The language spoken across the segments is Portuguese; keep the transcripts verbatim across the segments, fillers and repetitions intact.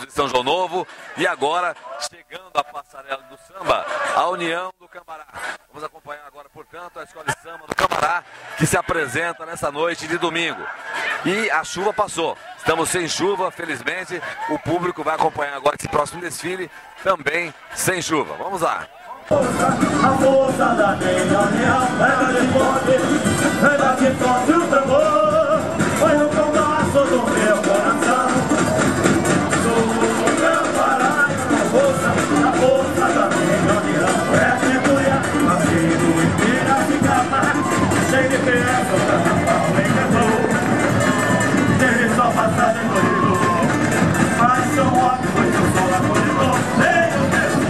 de São João Novo. E agora, chegando à passarela do samba, a União do Cambará. Vamos acompanhar agora, portanto, a escola de samba do Cambará, que se apresenta nessa noite de domingo. E a chuva passou. Estamos sem chuva, felizmente. O público vai acompanhar agora esse próximo desfile, também sem chuva. Vamos lá. A força da minha união, pega de forte, pega de forte o tambor, foi no compasso do meu coração. Sou o Cambará, a força, a força da minha união, é cintura, nascido em Piracicaba, sem de criança, o carnaval em Quebrou, teve só passado em corredor, mas são ótimos, pois eu sou acolhedor, veio mesmo.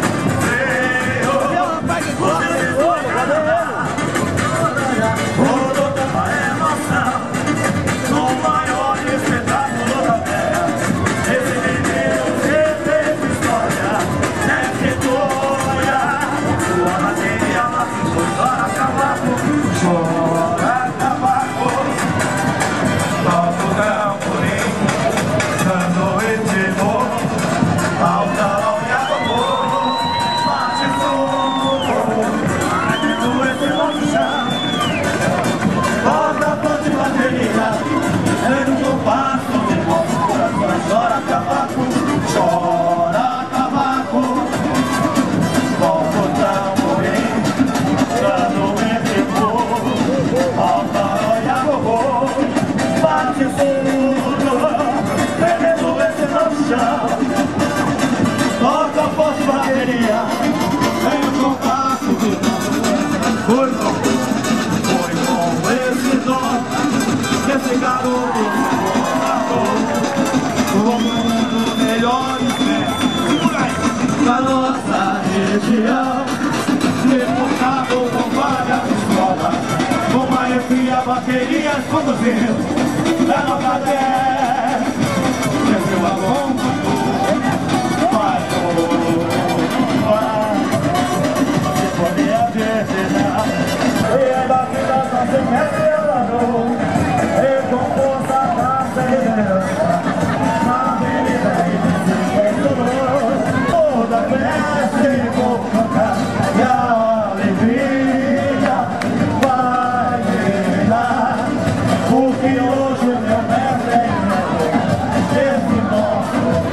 Esse garoto comando melhores mestres da nossa região, deputado com várias escolas, com maestria, baterias conduzindo da nova terra. Esse vagão vai fora, se poder acreditar, e é daqui da nossa mestre ela não. Com força da segurança, na avenida e no toda a festa vou cantar, e a alegria vai reinar, porque hoje o meu mestre é esse nosso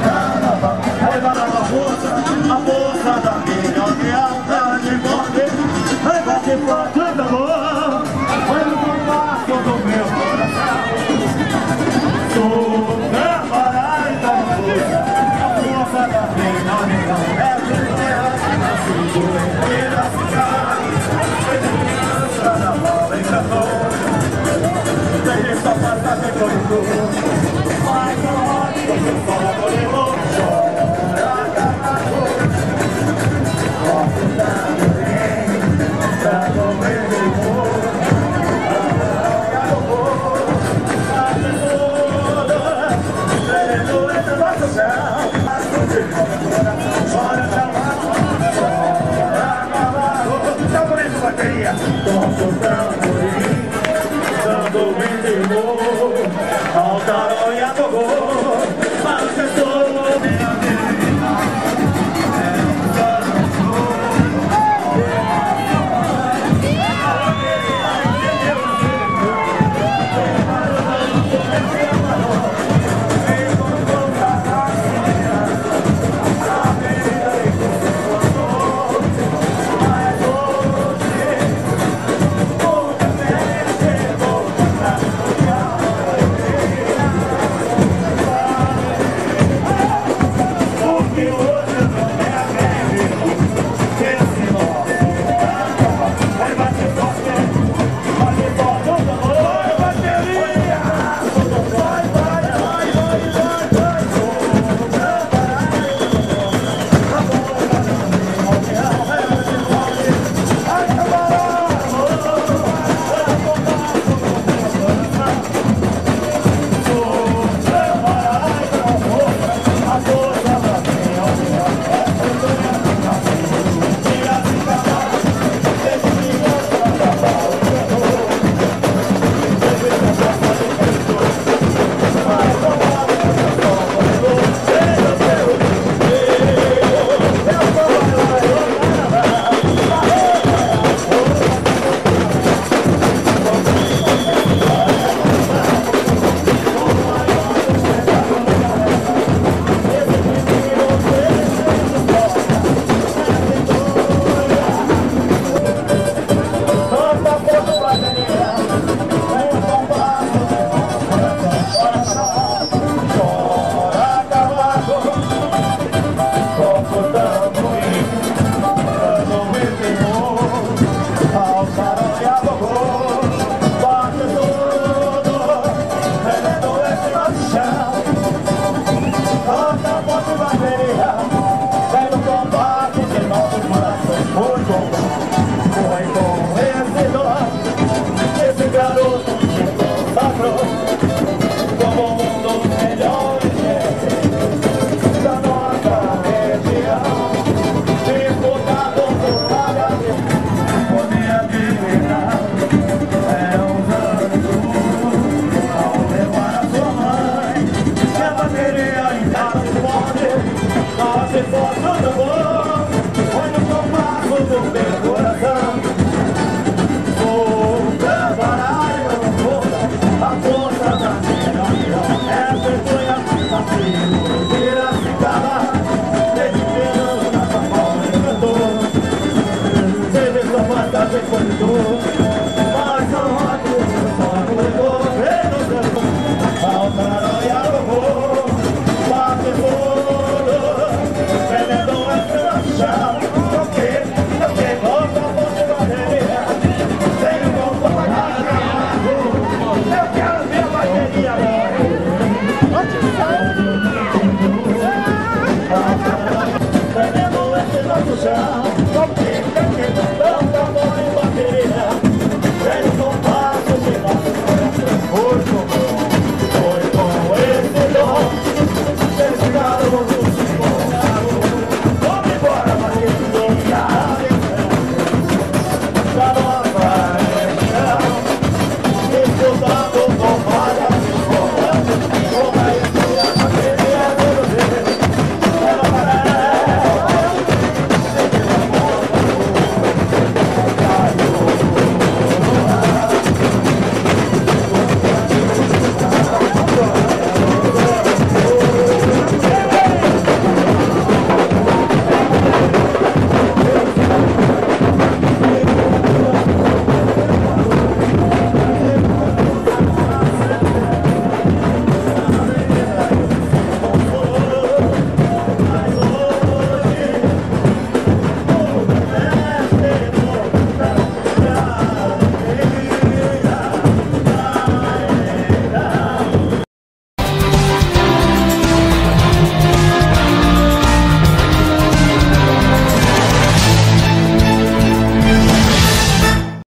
chão.